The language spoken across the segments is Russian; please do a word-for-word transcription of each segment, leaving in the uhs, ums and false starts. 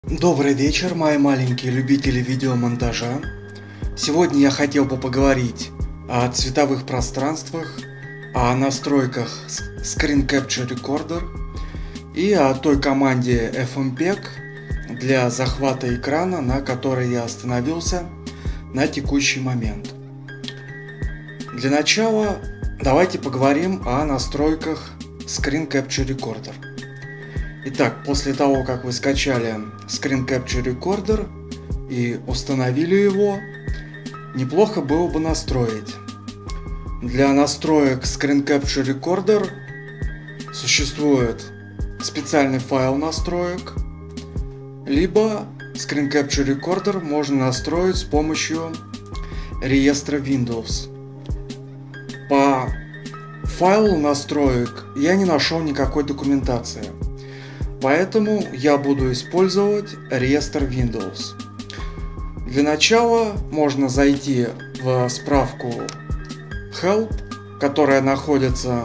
Добрый вечер, мои маленькие любители видеомонтажа. Сегодня я хотел бы поговорить о цветовых пространствах, о настройках Screen Capture Recorder и о той команде эф эм пег для захвата экрана, на которой я остановился на текущий момент. Для начала давайте поговорим о настройках Screen Capture Recorder. Итак, после того, как вы скачали Screen Capture Recorder и установили его, неплохо было бы настроить. Для настроек Screen Capture Recorder существует специальный файл настроек, либо Screen Capture Recorder можно настроить с помощью реестра Windows. По файлу настроек я не нашел никакой документации. Поэтому я буду использовать реестр Windows. Для начала можно зайти в справку Help, которая находится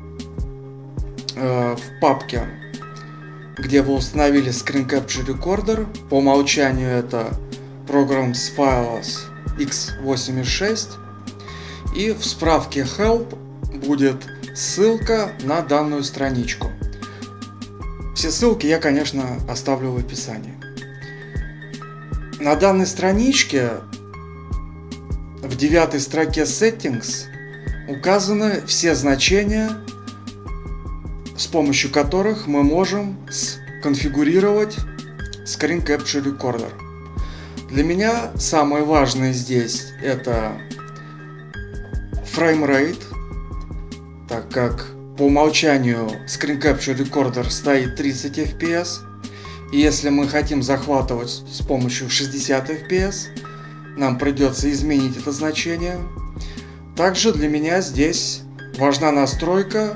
э, в папке, где вы установили Screen Capture Recorder. По умолчанию это Programs Files икс восемьдесят шесть. И в справке Help будет ссылка на данную страничку. Все ссылки я, конечно, оставлю в описании. На данной страничке в девятой строке Settings указаны все значения, с помощью которых мы можем сконфигурировать Screen Capture Recorder. Для меня самое важное здесь это Frame Rate, так как по умолчанию Screen Capture Recorder стоит тридцать эф пи эс, и если мы хотим захватывать с помощью шестьдесят эф пи эс, нам придется изменить это значение. Также для меня здесь важна настройка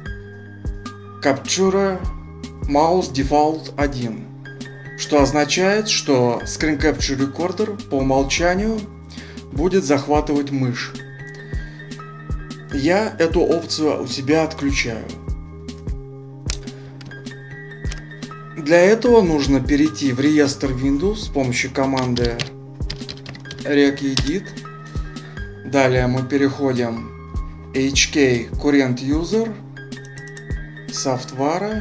Capture Mouse Default один, что означает, что Screen Capture Recorder по умолчанию будет захватывать мышь. Я эту опцию у себя отключаю. Для этого нужно перейти в реестр Windows с помощью команды regedit. Далее мы переходим эйч кей Current User, Software,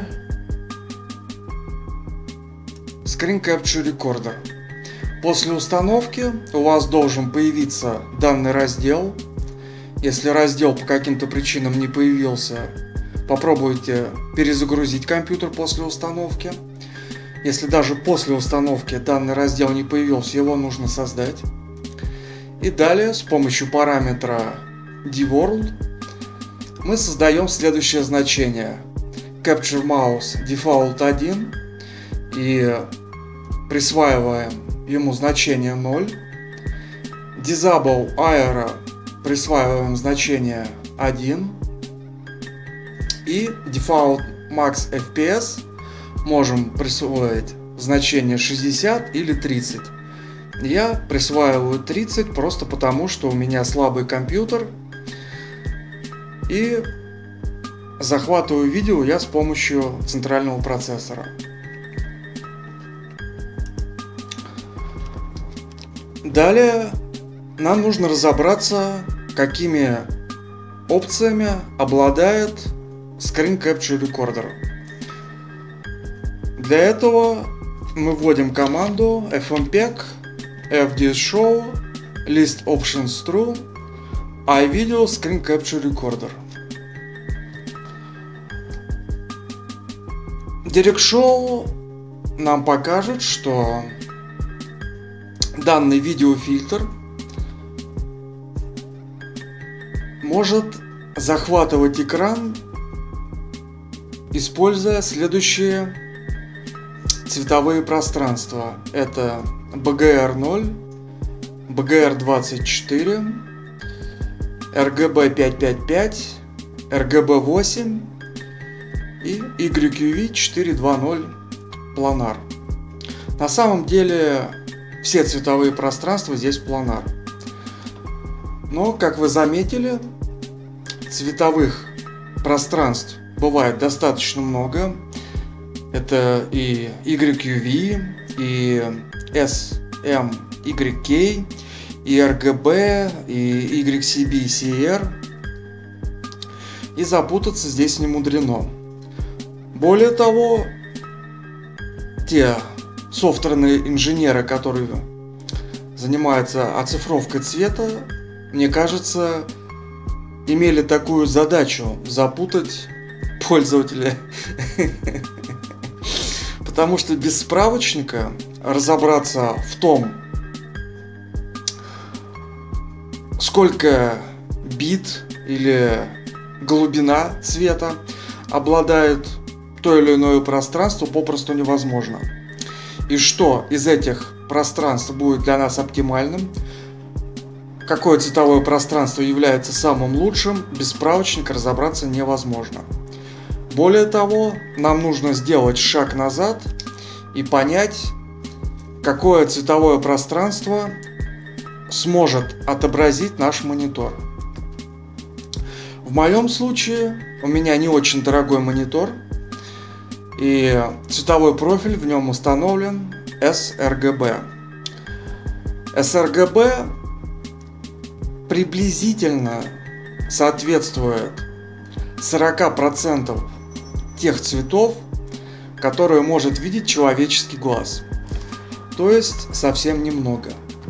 Screen Capture Recorder. После установки у вас должен появиться данный раздел. Если раздел по каким-то причинам не появился, попробуйте перезагрузить компьютер после установки. Если даже после установки данный раздел не появился, его нужно создать. И далее с помощью параметра dworld мы создаем следующее значение: Capture Mouse Default один, и присваиваем ему значение ноль. Disable Aero присваиваем значение один, и Default Max эф пи эс можем присвоить значение шестьдесят или тридцать. Я присваиваю тридцать просто потому, что у меня слабый компьютер, и захватываю видео я с помощью центрального процессора. Далее нам нужно разобраться, какими опциями обладает Screen Capture Recorder. Для этого мы вводим команду эф эм пег fdshow list options true iVideo Screen Capture Recorder. DirectShow нам покажет, что данный видеофильтр может захватывать экран, используя следующие цветовые пространства. Это би джи ар ноль, би джи ар двадцать четыре, эр джи би пятьсот пятьдесят пять, эр джи би восемь и ай кью ви четыреста двадцать планар. На самом деле все цветовые пространства здесь планар. Но, как вы заметили, цветовых пространств бывает достаточно много. Это и ай кью ви, и эс эм уай кей, и эр джи би, и уай си би, и си ар. И запутаться здесь не мудрено. Более того, те софтверные инженеры, которые занимаются оцифровкой цвета, мне кажется, имели такую задачу запутать пользователя. Потому что без справочника разобраться в том, сколько бит или глубина цвета обладает то или иное пространство, попросту невозможно. И что из этих пространств будет для нас оптимальным, какое цветовое пространство является самым лучшим, без справочника разобраться невозможно. Более того, нам нужно сделать шаг назад и понять, какое цветовое пространство сможет отобразить наш монитор. В моем случае у меня не очень дорогой монитор, и цветовой профиль в нем установлен эс эр джи би. эс эр джи би приблизительно соответствует сорока процентам тех цветов, которые может видеть человеческий глаз. То есть совсем немного.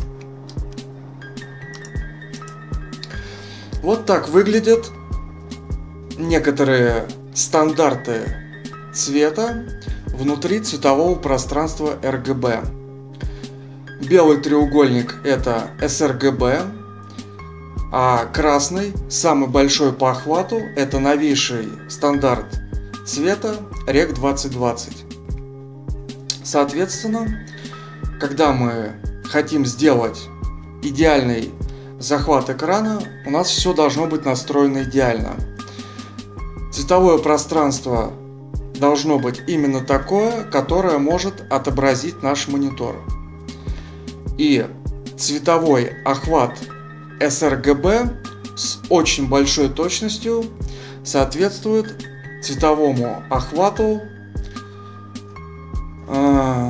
Вот так выглядят некоторые стандарты цвета внутри цветового пространства эр джи би. Белый треугольник — это эс эр джи би, а красный, самый большой по охвату, это новейший стандарт цвета рек двадцать двадцать. Соответственно, когда мы хотим сделать идеальный захват экрана, у нас все должно быть настроено идеально. Цветовое пространство должно быть именно такое, которое может отобразить наш монитор. И цветовой охват эс эр джи би с очень большой точностью соответствует цветовому охвату э,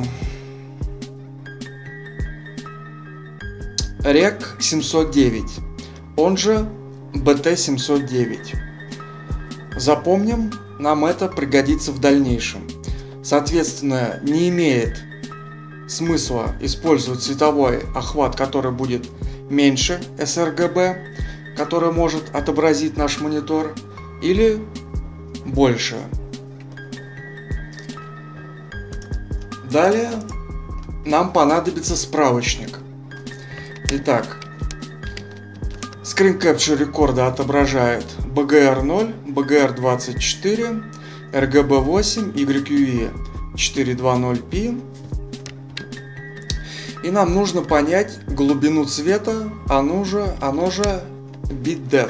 рек семьсот девять, он же би ти семьсот девять. Запомним, нам это пригодится в дальнейшем. Соответственно, не имеет смысла использовать цветовой охват, который будет меньше эс эр джи би, который может отобразить наш монитор, или больше. Далее нам понадобится справочник. Итак, Screen Capture рекорда отображает би джи ар ноль, би джи ар двадцать четыре, эр джи би восемь, ай кью и четыреста двадцать пи. И нам нужно понять глубину цвета, оно же, оно же BitDepth.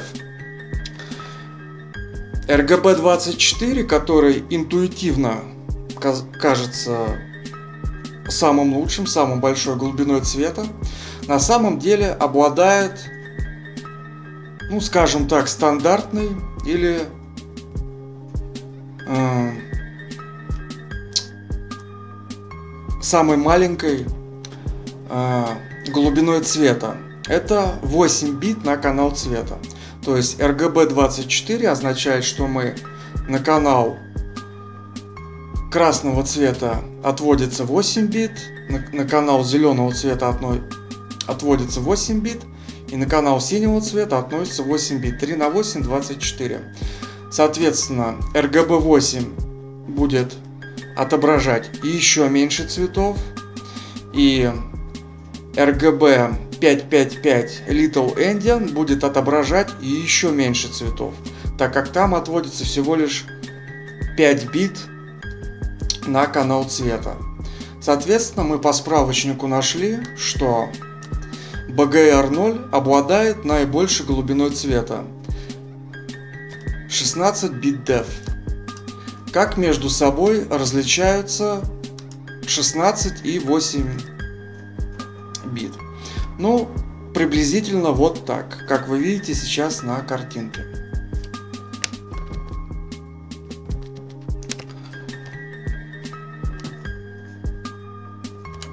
эр джи би двадцать четыре, который интуитивно кажется самым лучшим, самой большой глубиной цвета, на самом деле обладает, ну скажем так, стандартной или э, самой маленькой э, глубиной цвета. Это восемь бит на канал цвета. То есть эр джи би двадцать четыре означает, что мы на канал красного цвета отводится восемь бит, на, на канал зеленого цвета одной отводится восемь бит, и на канал синего цвета относится восемь бит. три на восемь — двадцать четыре. Соответственно, эр джи би восемь будет отображать еще меньше цветов, и эр джи би пятьсот пятьдесят пять Little Endian будет отображать еще меньше цветов, так как там отводится всего лишь пять бит на канал цвета. Соответственно, мы по справочнику нашли, что би джи ар ноль обладает наибольшей глубиной цвета — шестнадцать бит depth. Как между собой различаются шестнадцать и восемь бит? Ну, приблизительно вот так, как вы видите сейчас на картинке.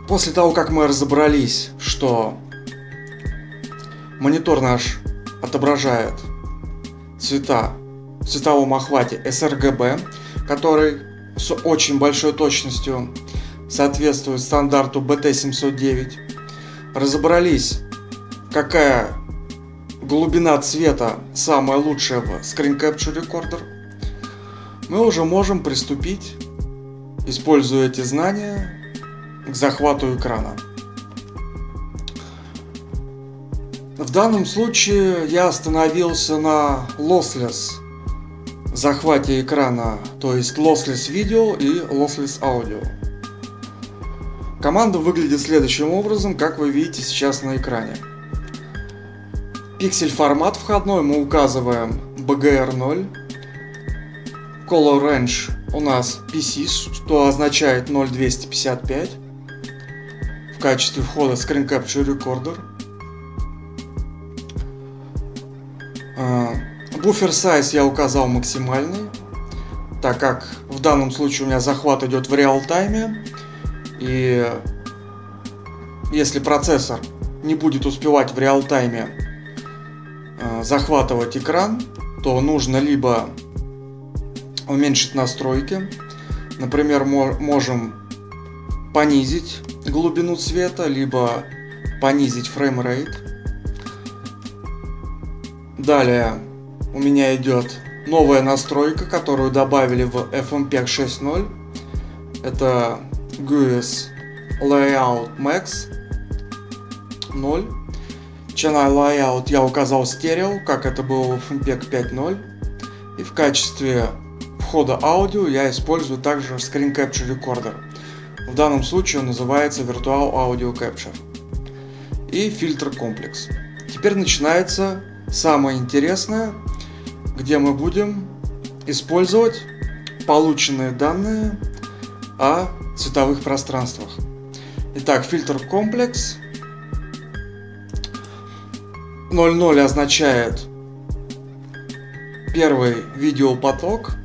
После того, как мы разобрались, что монитор наш отображает цвета в цветовом охвате эс эр гэ бэ, который с очень большой точностью соответствует стандарту бэ тэ семьсот девять, разобрались, какая глубина цвета самая лучшая в Screen Capture Recorder, мы уже можем приступить, используя эти знания, к захвату экрана. В данном случае я остановился на lossless захвате экрана, то есть lossless видео и lossless аудио. Команда выглядит следующим образом, как вы видите сейчас на экране. Пиксель формат входной мы указываем би джи ар ноль. Color Range у нас пи си, что означает ноль двести пятьдесят пять. В качестве входа Screen Capture Recorder. Буфер Size я указал максимальный, так как в данном случае у меня захват идет в реал-тайме. И если процессор не будет успевать в реал-тайме захватывать экран, то нужно либо уменьшить настройки. Например, можем понизить глубину цвета, либо понизить фреймрейт. Далее у меня идет новая настройка, которую добавили в эф эм пи и икс шесть ноль. Это джи ю эс Layout Max ноль. Channel Layout я указал стерео, как это было в эф эм пи и икс пять ноль. И в качестве входа аудио я использую также Screen Capture Recorder. В данном случае он называется Virtual Audio Capture. И фильтр комплекс. Теперь начинается самое интересное, где мы будем использовать полученные данные о цветовых пространствах. Итак, фильтр комплекс. ноль ноль означает первый видеопоток.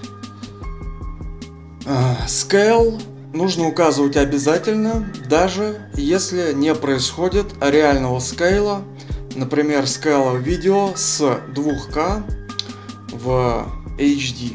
Scale нужно указывать обязательно, даже если не происходит реального скейла. Например, скейла видео с двух ка в эйч ди.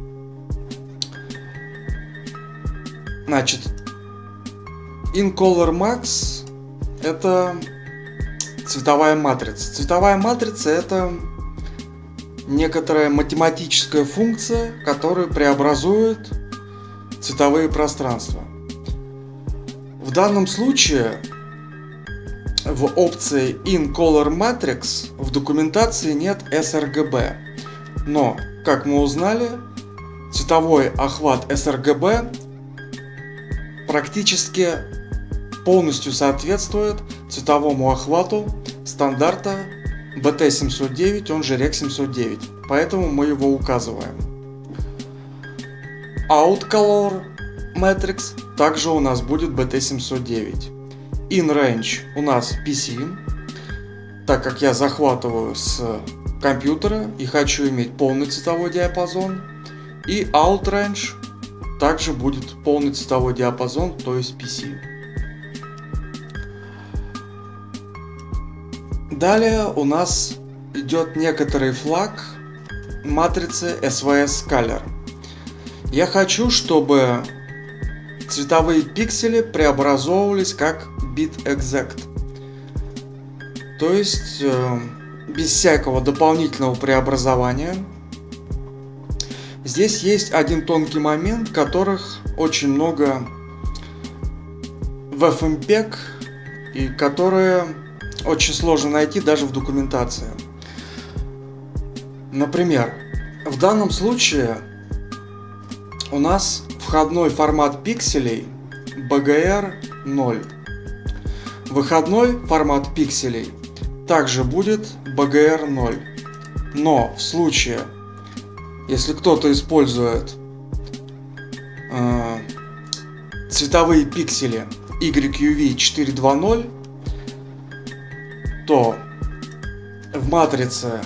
Значит, InColor Max это цветовая матрица. Цветовая матрица это некоторая математическая функция, которая преобразует цветовые пространства. В данном случае в опции InColor Matrix в документации нет эс эр джи би, но, как мы узнали, цветовой охват эс эр джи би практически полностью соответствует цветовому охвату стандарта бэ тэ семьсот девять, он же рек семьсот девять, поэтому мы его указываем. OutColor Matrix также у нас будет бэ тэ семьсот девять. InRange у нас пи си, так как я захватываю с компьютера и хочу иметь полный цветовой диапазон. И OutRange также будет полный цветовой диапазон, то есть пи си. Далее у нас идет некоторый флаг матрицы эс ви эс Color. Я хочу, чтобы цветовые пиксели преобразовывались как BitExact. То есть э, без всякого дополнительного преобразования. Здесь есть один тонкий момент, которых очень много в эф эм пи и икс, и которые очень сложно найти даже в документации. Например, в данном случае у нас входной формат пикселей би джи ар ноль. Выходной формат пикселей также будет би джи ар ноль. Но в случае, если кто-то использует э, цветовые пиксели ай кью ви четыреста двадцать, то в матрице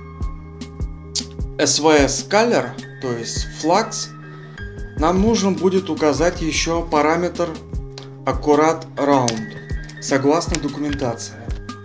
эс ви эс Color, то есть Flux, нам нужно будет указать еще параметр аккурат раунд, согласно документации.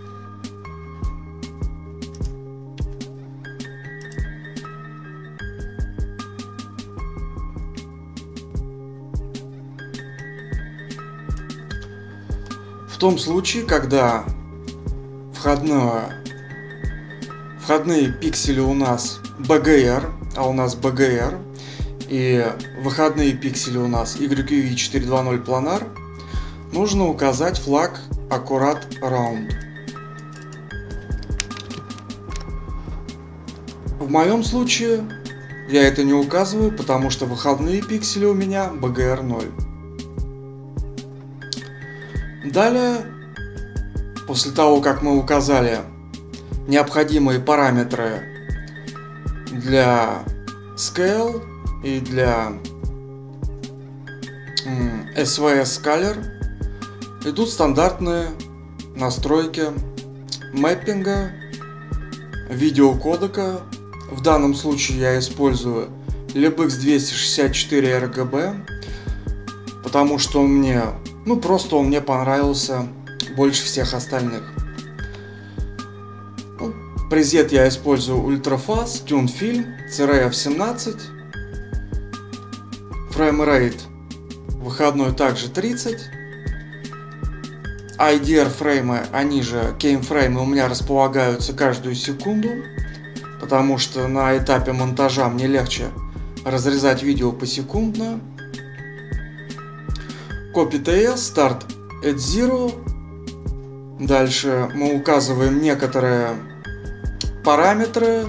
В том случае, когда входное, входные пиксели у нас би джи ар, а у нас би джи ар, и выходные пиксели у нас ай кью ви четыреста двадцать планар, нужно указать флаг аккурат раунд. В моем случае я это не указываю, потому что выходные пиксели у меня би джи ар ноль. Далее, после того, как мы указали необходимые параметры для Scale и для эс ви эс Color, идут стандартные настройки мэппинга, видеокодека. В данном случае я использую либекс двести шестьдесят четыре эр джи би, потому что он мне, ну просто он мне понравился больше всех остальных. Ну, презет я использую Ultrafast, TuneFilm, си ар эф семнадцать, фреймрейт выходной также тридцать, ай ди ар фреймы, они же кеймфреймы, у меня располагаются каждую секунду, потому что на этапе монтажа мне легче разрезать видео посекундно. Copy ти эс, Start at Zero. Дальше мы указываем некоторые параметры.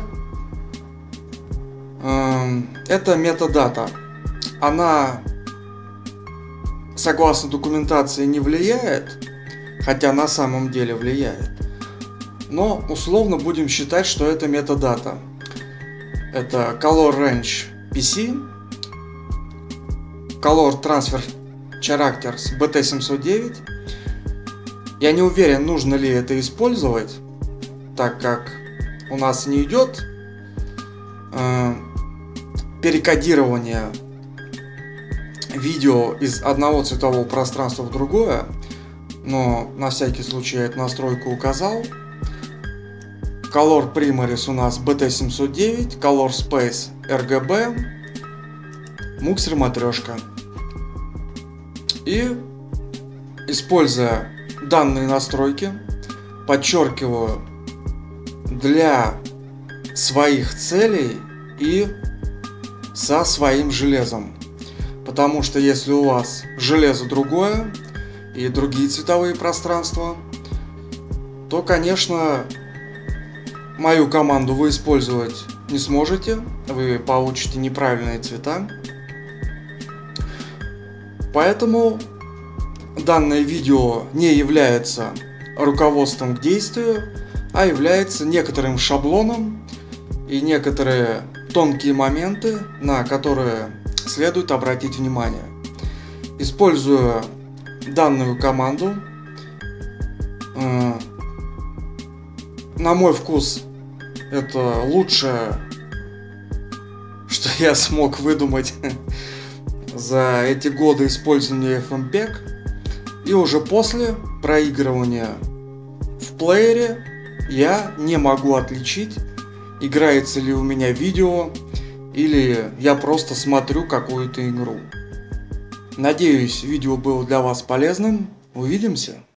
Это метадата. Она, согласно документации, не влияет, хотя на самом деле влияет. Но условно будем считать, что это метадата. Это Color Range пи си, Color Transfer Characters би ти семьсот девять. Я не уверен, нужно ли это использовать, так как у нас не идет э, перекодирование видео из одного цветового пространства в другое, но на всякий случай я эту настройку указал. Color Primaries у нас би ти семьсот девять, Color Space эр джи би, Muxer матрешка. И, используя данные настройки, подчеркиваю, для своих целей и со своим железом. Потому что если у вас железо другое и другие цветовые пространства, то, конечно, мою команду вы использовать не сможете, вы получите неправильные цвета. Поэтому данное видео не является руководством к действию, а является некоторым шаблоном и некоторые тонкие моменты, на которые следует обратить внимание. Используя данную команду, э, на мой вкус, это лучшее, что я смог выдумать за эти годы использования эф эм пег. И уже после проигрывания в плеере я не могу отличить, играется ли у меня видео или я просто смотрю какую-то игру. Надеюсь, видео было для вас полезным. Увидимся!